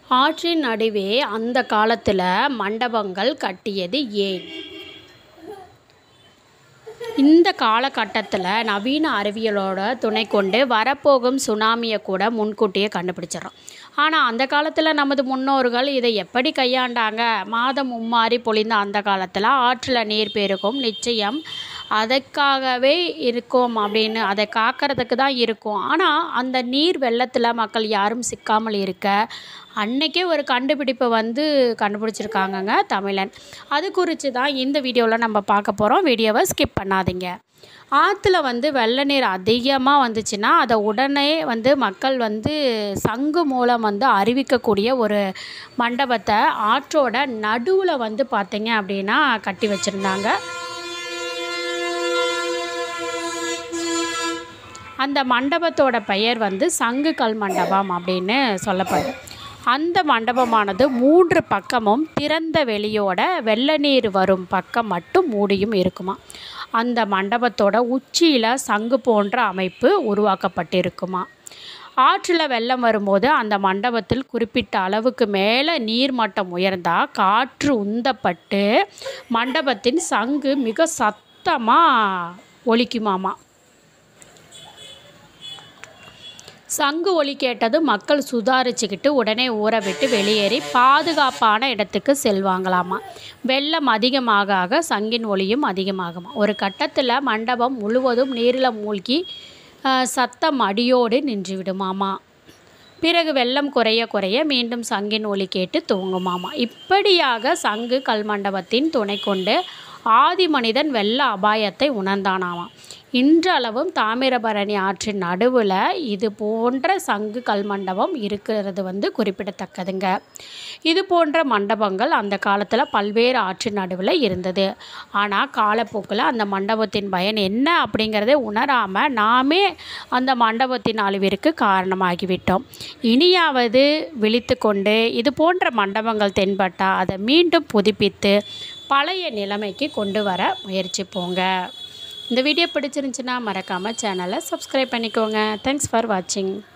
ஆற்றின் நடுவே அந்த காலத்தில் மண்டபங்கள் கட்டியது ஏன்? இந்த காலகட்டத்தில் நவீன அறிவியலோட துணை கொண்டு வரப்போகும் சுனாமியை கூட முன்கூட்டியே கண்டுபிடிச்சிடறோம். ஆனால் அந்த காலத்தில் நமது முன்னோர்கள் இதை எப்படி கையாண்டாங்க? மாதம் மும்மாரி பொழிந்த அந்த காலத்தில் ஆற்றில் நீர் பெருகும் நிச்சயம் அதற்காகவே இருக்கும் அப்படின்னு அதை காக்கிறதுக்கு தான் இருக்கும். ஆனால் அந்த நீர் வெள்ளத்தில் மக்கள் யாரும் சிக்காமல் இருக்க அன்றைக்கே ஒரு கண்டுபிடிப்பை கண்டுபிடிச்சிருக்காங்கங்க தமிழன். அது குறித்து தான் இந்த வீடியோவில் நம்ம பார்க்க போகிறோம். வீடியோவை ஸ்கிப் பண்ணாதீங்க. ஆற்றுல வெள்ள நீர் அதிகமாக வந்துச்சுன்னா அதை உடனே மக்கள் சங்கு மூலம் அறிவிக்கக்கூடிய ஒரு மண்டபத்தை ஆற்றோட நடுவில் பார்த்தீங்க அப்படின்னா கட்டி வச்சுருந்தாங்க. அந்த மண்டபத்தோட பெயர் சங்கு கல் மண்டபம் அப்படின்னு சொல்லப்படுது. அந்த மண்டபமானது 3 பக்கமும் திறந்த வெளியோட வெள்ள நீர் வரும் பக்கம் மட்டும் மூடியும் இருக்குமா. அந்த மண்டபத்தோட உச்சியில் சங்கு போன்ற அமைப்பு உருவாக்கப்பட்டிருக்குமா. ஆற்றில் வெள்ளம் வரும்போது அந்த மண்டபத்தில் குறிப்பிட்ட அளவுக்கு மேலே நீர்மட்டம் உயர்ந்தால் காற்று உந்தப்பட்டு மண்டபத்தின் சங்கு மிக சத்தமாக ஒலிக்குமாமா. சங்கு ஒலி கேட்டது மக்கள் சுதாரிச்சுக்கிட்டு உடனே ஊற விட்டு வெளியேறி பாதுகாப்பான இடத்துக்கு செல்வாங்களாமா. வெள்ளம் அதிகமாக சங்கின் ஒலியும் அதிகமாகுமா. ஒரு கட்டத்தில் மண்டபம் முழுவதும் நீரில் மூழ்கி சத்தம் அடியோடு நின்று விடுமாமா. பிறகு வெள்ளம் குறைய குறைய மீண்டும் சங்கின் ஒலி கேட்டு தூங்குமாமா. இப்படியாக சங்கு கல்மண்டபத்தின் துணை கொண்டு ஆதி மனிதன் வெள்ள அபாயத்தை உணர்ந்தானாமா. இன்றளவும் தாமிரபரணி ஆற்றின் நடுவில் இது போன்ற சங்கு கல்மண்டபம் இருக்கிறது குறிப்பிடத்தக்கதுங்க. இது போன்ற மண்டபங்கள் அந்த காலத்தில் பல்வேறு ஆற்றின் நடுவில் இருந்தது. ஆனால் காலப்போக்கில் அந்த மண்டபத்தின் பயன் என்ன அப்படிங்கிறத உணராமல் நாமே அந்த மண்டபத்தின் அழிவிற்கு காரணமாகிவிட்டோம். இனியாவது விழித்து கொண்டு இது போன்ற மண்டபங்கள் தென்பட்டால் அதை மீண்டும் புதுப்பித்து பழைய நிலைமைக்கு கொண்டு வர முயற்சிப்போங்க. இந்த வீடியோ பிடிச்சிருந்துச்சுன்னா மறக்காமல் சேனலை சப்ஸ்கிரைப் பண்ணிக்கோங்க. தேங்க்ஸ் ஃபார் வாட்சிங்.